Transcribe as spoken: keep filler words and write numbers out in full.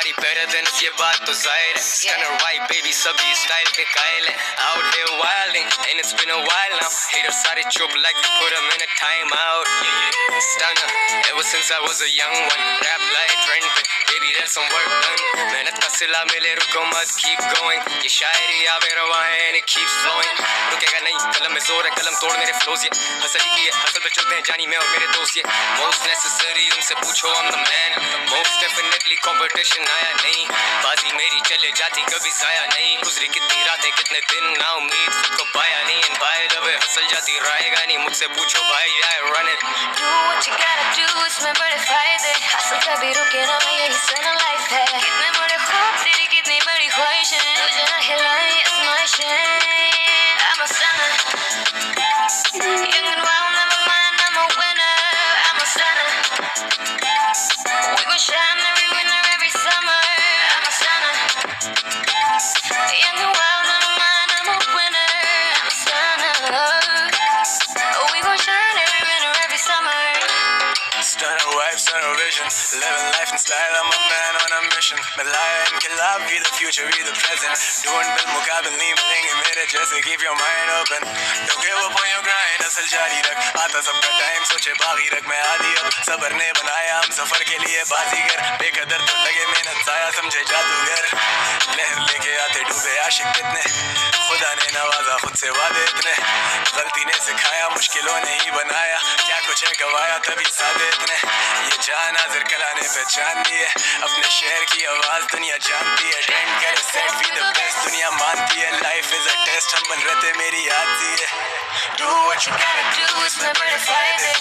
somebody better than us, ये बात तो जाहिर है. Stunner white baby सभी style के कायल है. Out here wilding and it's been a while now. Haters सारे चुप like we put them in a time out. Stunner ever since I was a young one. Rap like trend पे baby there's some work done. मेहनत का सिला मिले रुको मत keep going. ये शायरी आवे रवा है and it keeps flowing. रुकेगा नहीं कलम में जोर है कलम तोड़ मेरे flows ये. हसल की है हसल पे चलते हैं जानी मैं और मेरे दोस्त ये. Most necessary उनसे पूछो I'm the man. Most definitely competition आया नहीं. बाजी मेरी चले जाती कभी जाया नहीं. गुजरी कितनी रातें कितने दिन ना उम्मीद खुद को पाया नहीं. And by the way हसल जाती रहेगा नहीं मुझसे पूछो भाई I run it. Do what you gotta do इसमें बड़े फायदे. हसल कभी रुके ना मैं यही सुना life है. कितने बड़े ख्वाब तेरी कितनी बड़ी ख्वाहिशें. तुझे ना हिलाएं आजमाइशें. I'm a stunner. Young and wild never mind I'm a winner. I'm a stunner. We gon' shine every winter every summer. I'm a stunner. Young and wild never mind I'm a winner. I'm a stunner. We gon' shine every winter every summer. Stunner wife, stunner vision. Living life in style, I'm a man on a mission. Malaya and Killa, be the future, be the present. Doing bil mukabil nahi milenge mere jaise. Keep your mind open. Don't give up on your grind. Asal jari rakh. Aata sabka time, soche baagi rakh. Main aadi ab sabar ne banaya hum safar ke liye bazigar. Bekadar to lage mehnat zaya samjhe jadugar. Leher leke aate डूबे आशिक कितने. खुदा ने नवाजा खुद से वादे इतने. गलती ने सिखाया मुश्किलों ने ही बनाया. क्या कुछ है गवाया तभी सादे इतने. ये जान हाजिर कलाने पहचान दी है. अपने शहर की आवाज दुनिया जानती है. ट्रेंड करे सेट बी द बेस्ट दुनिया मानती है. लाइफ इज अ टेस्ट हम बन रहे थे मेरी याद सी है. Do what you gotta do इसमें बड़े फायदे.